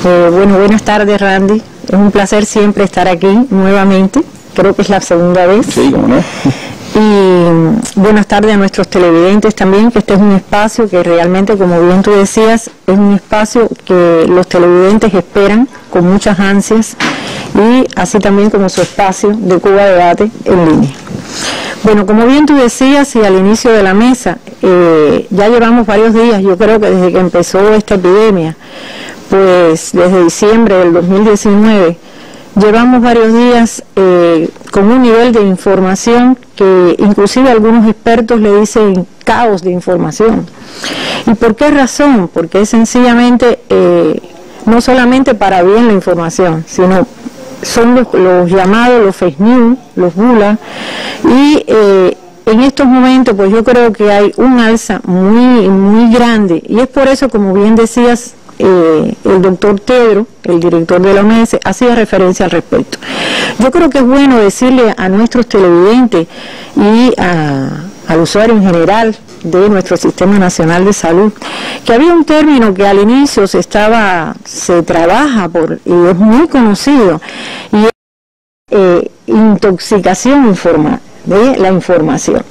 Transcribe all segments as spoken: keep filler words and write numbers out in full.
Eh, bueno, buenas tardes, Randy. Es un placer siempre estar aquí nuevamente. Creo que es la segunda vez. Sí, cómo no. Y buenas tardes a nuestros televidentes también, que este es un espacio que realmente, como bien tú decías, es un espacio que los televidentes esperan con muchas ansias, y así también como su espacio de Cuba Debate en línea. Bueno, como bien tú decías, y al inicio de la mesa, eh, ya llevamos varios días, yo creo que desde que empezó esta epidemia, pues desde diciembre del dos mil diecinueve, llevamos varios días eh, con un nivel de información que inclusive algunos expertos le dicen caos de información. ¿Y por qué razón? Porque es sencillamente eh, no solamente para bien la información, sino son los, los llamados los fake news, los bulas, y eh, en estos momentos pues yo creo que hay un alza muy, muy grande, y es por eso, como bien decías, Eh, el doctor Tedros, el director de la O M S, hacía referencia al respecto. Yo creo que es bueno decirle a nuestros televidentes y a, al usuario en general de nuestro Sistema Nacional de Salud que había un término que al inicio se estaba, se trabaja por, y es muy conocido, y es eh, intoxicación informa, de la información.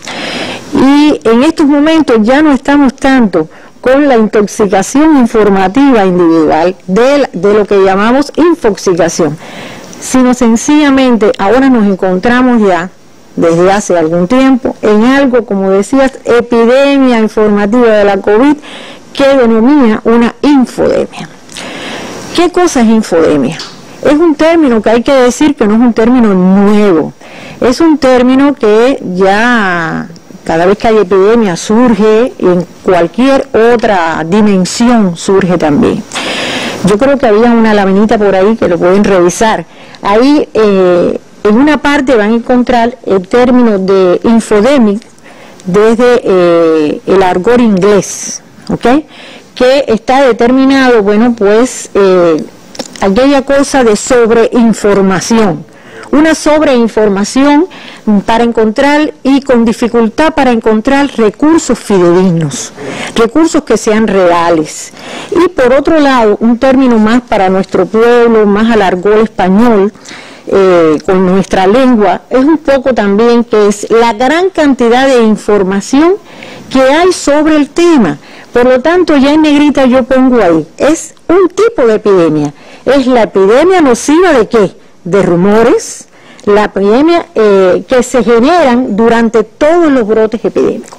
Y en estos momentos ya no estamos tanto con la intoxicación informativa individual de, de lo que llamamos infoxicación, sino sencillamente ahora nos encontramos ya desde hace algún tiempo en algo, como decías, epidemia informativa de la COVID, que denomina una infodemia. ¿Qué cosa es infodemia? Es un término que hay que decir que no es un término nuevo, es un término que ya cada vez que hay epidemia surge, y en cualquier otra dimensión surge también. Yo creo que había una laminita por ahí que lo pueden revisar. Ahí eh, en una parte van a encontrar el término de infodemic desde eh, el argot inglés, ¿ok? Que está determinado, bueno, pues eh, aquella cosa de sobreinformación. Una sobreinformación para encontrar y con dificultad para encontrar recursos fidedignos, recursos que sean reales. Y por otro lado, un término más para nuestro pueblo, más al argot español, eh, con nuestra lengua, es un poco también que es la gran cantidad de información que hay sobre el tema. Por lo tanto, ya en negrita yo pongo ahí, es un tipo de epidemia. ¿Es la epidemia nociva de qué? De rumores, la epidemia eh, que se generan durante todos los brotes epidémicos.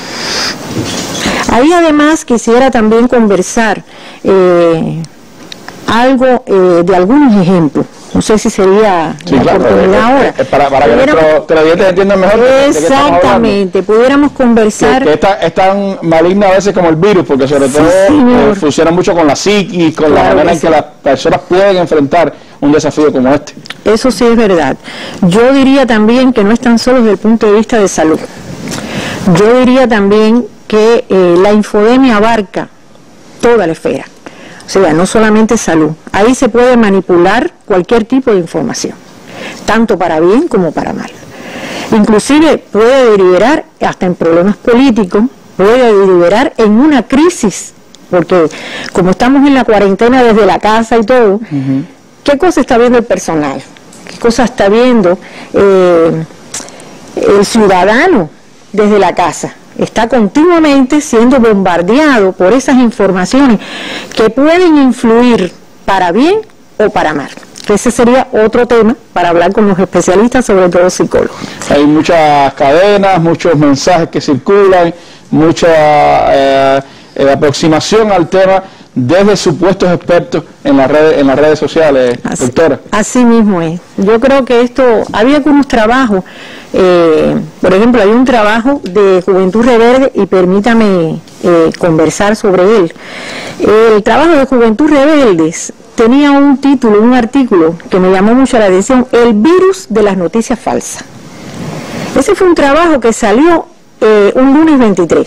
Ahí además quisiera también conversar eh, algo eh, de algunos ejemplos. No sé si sería sí, la claro, oportunidad eh, ahora. Eh, para, para que nuestros televidentes entiendan mejor. Exactamente, pudiéramos conversar. Que, que esta, es tan maligna a veces como el virus, porque sobre sí, todo eh, sí, funciona mucho con la psiquis, con claro la manera en que sí. las personas pueden enfrentar un desafío como este. Eso sí es verdad. Yo diría también que no es tan solo desde el punto de vista de salud. Yo diría también que eh, la infodemia abarca toda la esfera. O sea, no solamente salud. Ahí se puede manipular cualquier tipo de información, tanto para bien como para mal. Inclusive puede derivar hasta en problemas políticos, puede derivar en una crisis, porque como estamos en la cuarentena desde la casa y todo, uh-huh. ¿qué cosa está viendo el personal? ¿Qué cosa está viendo eh, el ciudadano desde la casa? Está continuamente siendo bombardeado por esas informaciones que pueden influir para bien o para mal. Ese sería otro tema para hablar con los especialistas, sobre todo psicólogos. Hay muchas cadenas, muchos mensajes que circulan, mucha eh, eh, aproximación al tema desde supuestos expertos en las redes, en las redes sociales, así, doctora. Así mismo es. Yo creo que esto, había algunos trabajos, eh, por ejemplo, hay un trabajo de Juventud Rebelde, y permítame eh, conversar sobre él. El trabajo de Juventud Rebeldes tenía un título, un artículo que me llamó mucho la atención: el virus de las noticias falsas. Ese fue un trabajo que salió eh, un lunes veintitrés.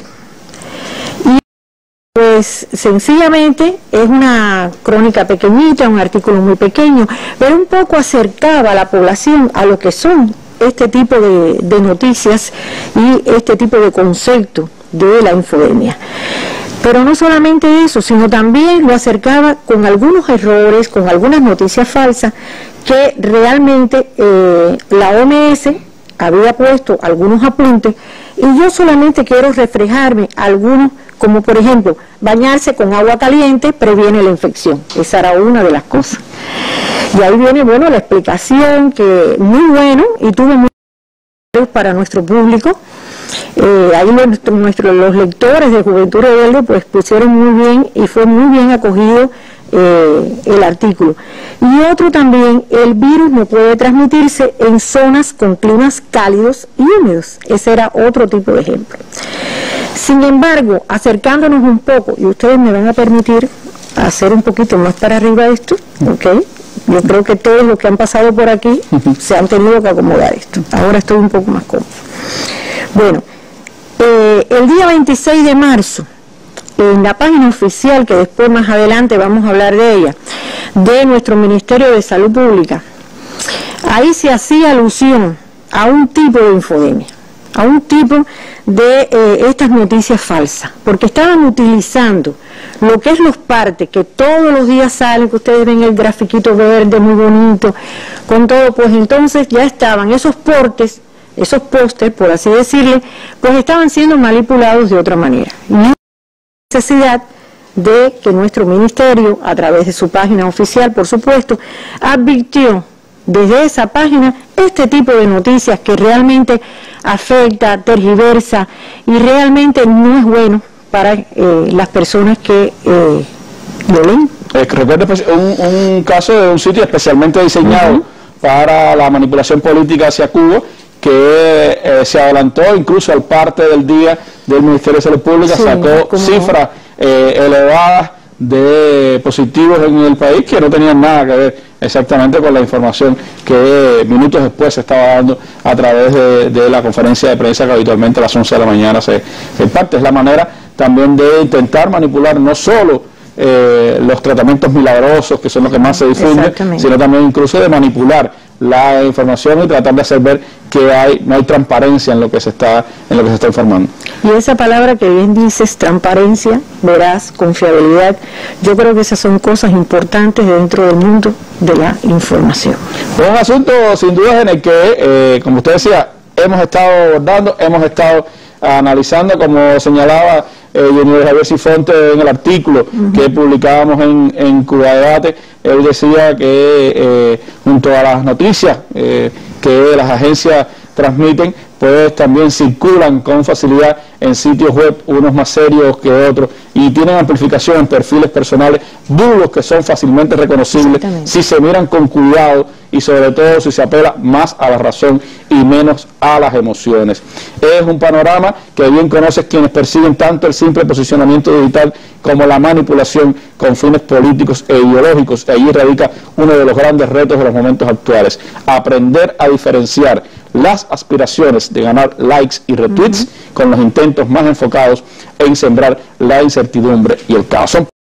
Y pues sencillamente es una crónica pequeñita, un artículo muy pequeño, pero un poco acercaba a la población a lo que son este tipo de, de noticias y este tipo de concepto de la infodemia. Pero no solamente eso, sino también lo acercaba con algunos errores, con algunas noticias falsas, que realmente eh, la O M S había puesto algunos apuntes, y yo solamente quiero reflejarme algunos, como por ejemplo, bañarse con agua caliente previene la infección. Esa era una de las cosas. Y ahí viene, bueno, la explicación, que muy bueno, y tuve muy para nuestro público. Eh, ahí nuestro, nuestro, los lectores de Juventud Rebelde pues pusieron muy bien, y fue muy bien acogido eh, el artículo. Y otro también, el virus no puede transmitirse en zonas con climas cálidos y húmedos. Ese era otro tipo de ejemplo. Sin embargo, acercándonos un poco, y ustedes me van a permitir hacer un poquito más para arriba esto, ¿ok? Yo creo que todos los que han pasado por aquí se han tenido que acomodar esto. Ahora estoy un poco más cómodo. Bueno, eh, el día veintiséis de marzo, en la página oficial, que después más adelante vamos a hablar de ella, de nuestro Ministerio de Salud Pública, ahí se hacía alusión a un tipo de infodemia, a un tipo de eh, estas noticias falsas, porque estaban utilizando lo que es los partes, que todos los días salen, que ustedes ven el grafiquito verde muy bonito, con todo, pues entonces ya estaban esos portes, esos pósters, por así decirle, pues estaban siendo manipulados de otra manera. Y hay necesidad de que nuestro ministerio, a través de su página oficial, por supuesto, advirtió desde esa página este tipo de noticias que realmente afecta, tergiversa, y realmente no es bueno para eh, las personas que eh, lo leen. Eh, recuerdo pues, un, un caso de un sitio especialmente diseñado uh-huh. para la manipulación política hacia Cuba, que eh, se adelantó incluso al parte del día del Ministerio de Salud Pública, sí, sacó cifras eh, elevadas de positivos en el país que no tenían nada que ver exactamente con la información que minutos después se estaba dando a través de, de la conferencia de prensa que habitualmente a las once de la mañana se, se imparte. Es la manera también de intentar manipular no solo eh, los tratamientos milagrosos, que son los que más se difunden, sino también incluso de manipular la información y tratar de hacer ver que hay no hay transparencia en lo que se está en lo que se está informando. Y esa palabra que bien dices, transparencia, veraz, confiabilidad, yo creo que esas son cosas importantes dentro del mundo de la información. Es un asunto sin duda en el que, eh, como usted decía, hemos estado abordando, hemos estado analizando, como señalaba eh, Junior Javier Sifonte en el artículo uh-huh. que publicábamos en, en Cuba Debate. Él decía que eh, junto a las noticias eh, que las agencias transmiten, pues también circulan con facilidad en sitios web, unos más serios que otros, y tienen amplificación en perfiles personales duros que son fácilmente reconocibles si se miran con cuidado y sobre todo si se apela más a la razón y menos a las emociones. Es un panorama que bien conocen quienes persiguen tanto el simple posicionamiento digital como la manipulación con fines políticos e ideológicos. Allí radica uno de los grandes retos de los momentos actuales: aprender a diferenciar las aspiraciones de ganar likes y retweets uh-huh. con los intentos más enfocados en sembrar la incertidumbre y el caos. Son